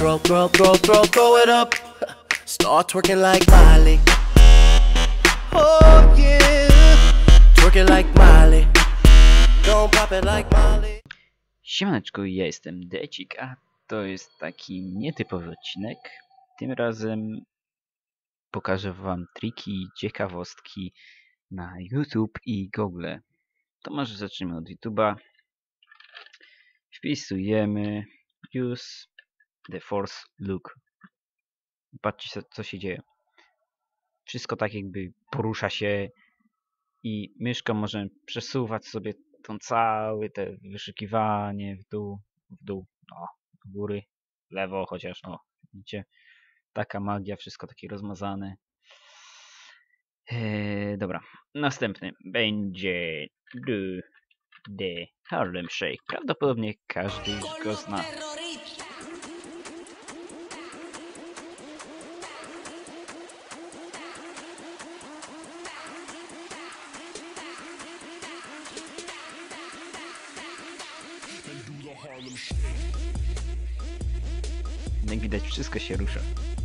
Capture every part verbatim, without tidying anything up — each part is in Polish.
Throw, throw, throw, throw, throw it up. Start twerking like Miley. Oh yeah. Twerking like Miley. Don't pop it like Miley. Siemaneczko, ja jestem Decik, a to jest taki nietypowy odcinek. Tym razem pokażę wam triki, ciekawostki na YouTube i Google. To może zacznijmy od YouTube'a. Wpisujemy Use the Force Look. Patrzcie, co się dzieje. Wszystko tak jakby porusza się i myszką możemy przesuwać sobie tą całe te wyszukiwanie w dół, w dół, no, w góry, w lewo, chociaż no, widzicie, taka magia, wszystko takie rozmazane. Eee, dobra, następny będzie do the Harlem Shake. Prawdopodobnie każdy już go zna. Jak widać, wszystko się rusza.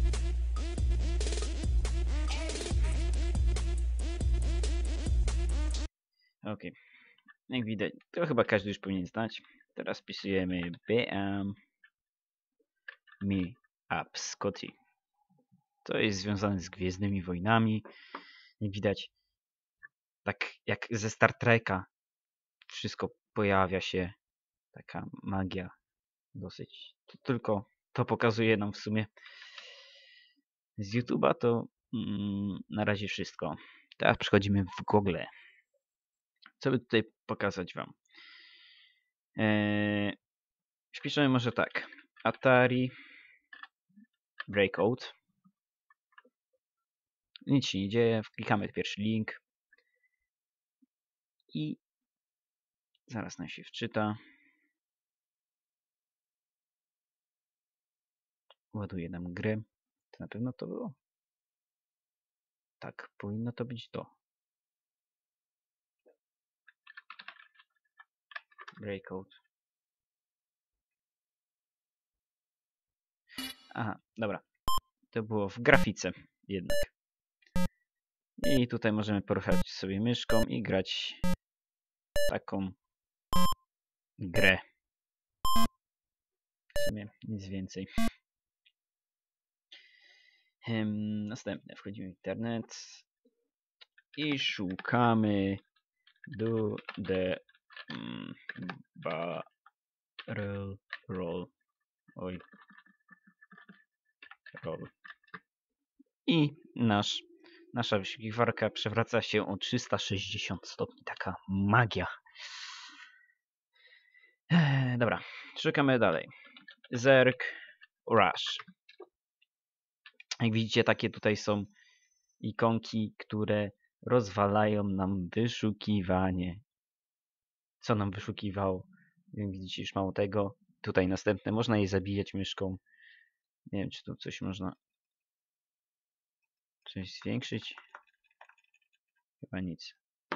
Ok, jak widać, to chyba każdy już powinien znać. Teraz wpisujemy B M Me Up Scotty. To jest związane z Gwiezdnymi Wojnami. Jak widać, tak jak ze Star Treka, wszystko pojawia się. Taka magia dosyć. To tylko to pokazuje nam w sumie. Z YouTube'a to mm, na razie wszystko. Teraz przechodzimy w Google. Co by tutaj pokazać wam? Eee, wpiszemy może tak. Atari Breakout. Nic się nie dzieje. Wklikamy pierwszy link. I zaraz nam się wczyta. Ładuje nam grę. To na pewno to było. Tak, powinno to być to. Breakout. Aha, dobra. To było w grafice jednak. I tutaj możemy poruszać sobie myszką i grać taką grę. W sumie nic więcej. Hmm, następne. Wchodzimy w internet i szukamy do the um, barrel roll. Oj. Roll. I nasz, nasza wyszukiwarka przewraca się o trzysta sześćdziesiąt stopni. Taka magia. Eee, dobra, szukamy dalej. Zerk Rush. Jak widzicie, takie tutaj są ikonki, które rozwalają nam wyszukiwanie. Co nam wyszukiwało? Jak widzicie, już mało tego. Tutaj następne. Można je zabijać myszką. Nie wiem, czy tu coś można coś zwiększyć. Chyba nic.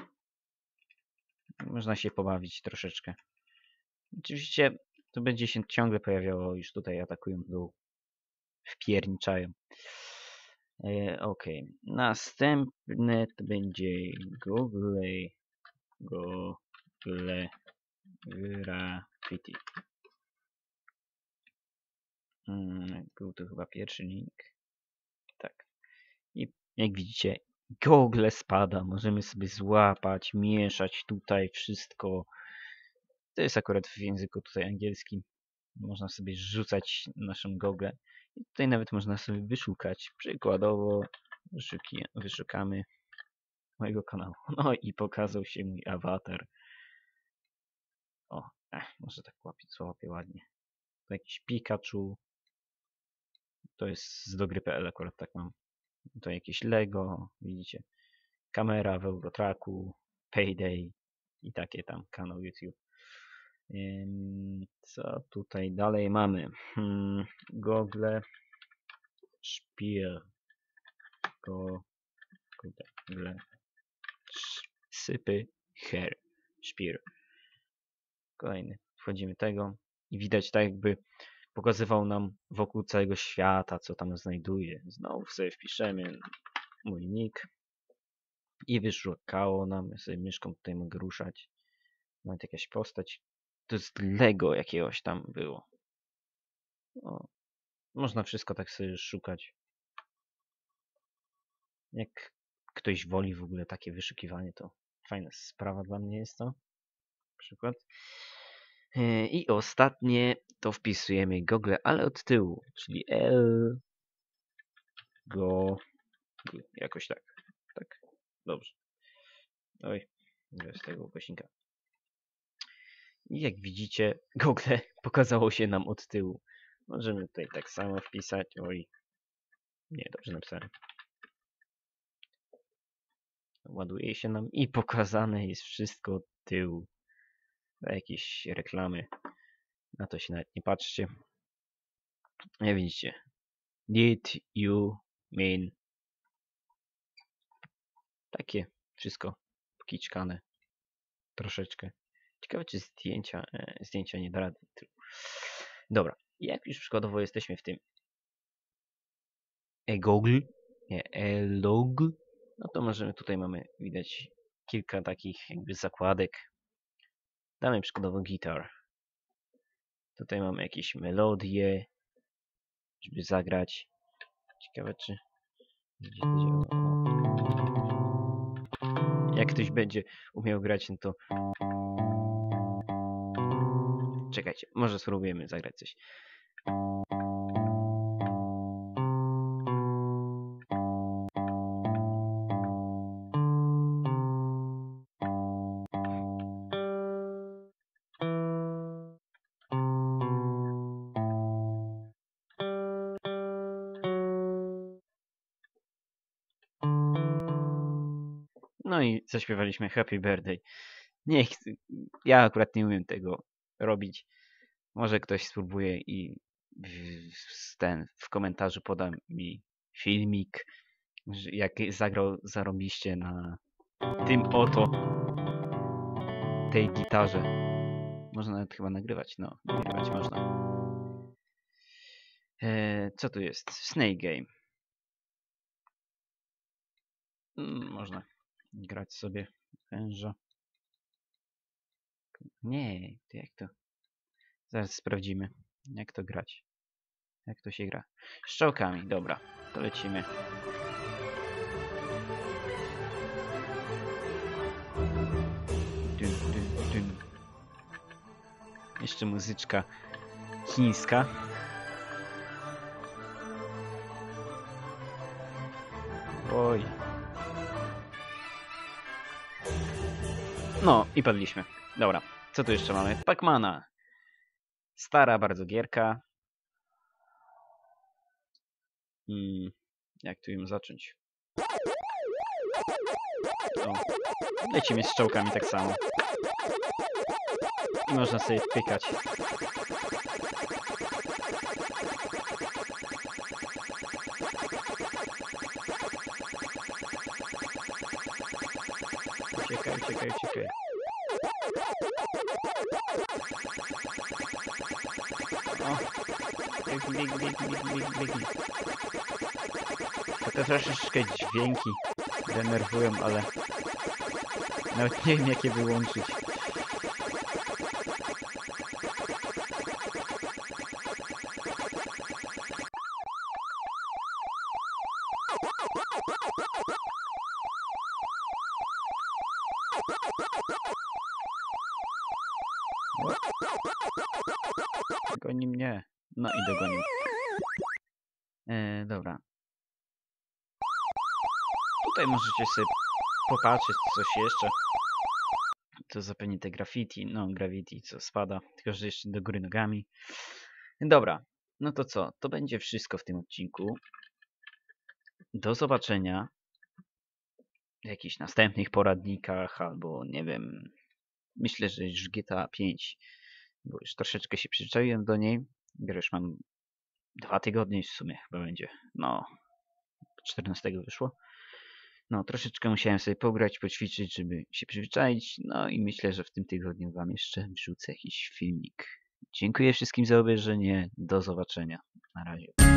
Można się pobawić troszeczkę. Oczywiście to będzie się ciągle pojawiało. Już tutaj atakują dół. Wpierniczają. E, ok. Następne to będzie Google Google Graffiti. Hmm, był to chyba pierwszy link. Tak. I jak widzicie, Google spada. Możemy sobie złapać, mieszać tutaj wszystko. To jest akurat w języku tutaj angielskim. Można sobie rzucać naszą Google. I tutaj nawet można sobie wyszukać. Przykładowo wyszuki, wyszukamy mojego kanału. No i pokazał się mój awatar. O, ech, może tak łapię, co łapię ładnie. To jakiś Pikachu. To jest z dogry kropka pe el, akurat tak mam. To jakieś Lego, widzicie. Kamera w Eurotracku, Payday i takie tam, kanał YouTube. Co tutaj dalej mamy? Hmm, Google Spiel. Google Sypy Her Spiel. Kolejny. Wchodzimy tego i widać tak jakby pokazywał nam wokół całego świata, co tam znajduje. Znowu sobie wpiszemy mój nick i wyszukało nam. Ja sobie myszką tutaj mogę ruszać. Nawet jakaś postać. To jest Lego jakiegoś tam było. O, można wszystko tak sobie szukać. Jak ktoś woli w ogóle takie wyszukiwanie, to fajna sprawa dla mnie jest to. Na przykład. I ostatnie to wpisujemy Google, ale od tyłu, czyli L, Go, jakoś tak. Tak, dobrze. Oj, bez tego ukośnika. I jak widzicie, Google pokazało się nam od tyłu. Możemy tutaj tak samo wpisać. Oj, nie, dobrze napisałem. Ładuje się nam i pokazane jest wszystko od tyłu. Jakieś reklamy. Na to się nawet nie patrzcie. Jak widzicie. Did you mean? Takie wszystko pokiczkane. Troszeczkę. Ciekawe, czy zdjęcia, e, zdjęcia nie da rady. Dobra. Jak już przykładowo jesteśmy w tym e-Google, nie, e-Log, no to możemy, tutaj mamy, widać kilka takich jakby zakładek. Damy przykładowo gitar. Tutaj mamy jakieś melodie, żeby zagrać. Ciekawe, czy jak ktoś będzie umiał grać, no to czekajcie, może spróbujemy zagrać coś. No i zaśpiewaliśmy Happy Birthday. Nie chcę, ja akurat nie umiem tego robić. Może ktoś spróbuje i w, ten, w komentarzu poda mi filmik, jak zagrał zarobiście na tym oto, tej gitarze. Można nawet chyba nagrywać, no, nagrywać można. Eee, co tu jest? Snake Game. Mm, można grać sobie węża. Nie, to jak to? Zaraz sprawdzimy, jak to grać. Jak to się gra? Strzałkami, dobra, to lecimy. Dun, dun, dun. Jeszcze muzyczka chińska. Oj. No i padliśmy. Dobra, co tu jeszcze mamy? Pacmana. Stara bardzo gierka. Hmm, jak tu ją zacząć? O, lecimy strzałkami tak samo. I można sobie pykać. Uciekaj, uciekaj, uciekaj. O, biegnij, biegnij, biegnij, biegnij, biegnij. To troszeczkę dźwięki denerwują, ale nawet nie wiem, jak je wyłączyć. Goni mnie. No i dogonił. E, dobra. Tutaj możecie sobie popatrzeć coś jeszcze. To zapewne te graffiti. No, graffiti co spada. Tylko, że jeszcze do góry nogami. Dobra. No to co? To będzie wszystko w tym odcinku. Do zobaczenia w jakichś następnych poradnikach albo nie wiem. Myślę, że już G T A pięć. Bo już troszeczkę się przyzwyczaiłem do niej. Grę już mam dwa tygodnie w sumie chyba będzie. No, czternastego wyszło. No, troszeczkę musiałem sobie pograć, poćwiczyć, żeby się przyzwyczaić. No i myślę, że w tym tygodniu wam jeszcze wrzucę jakiś filmik. Dziękuję wszystkim za obejrzenie. Do zobaczenia. Na razie.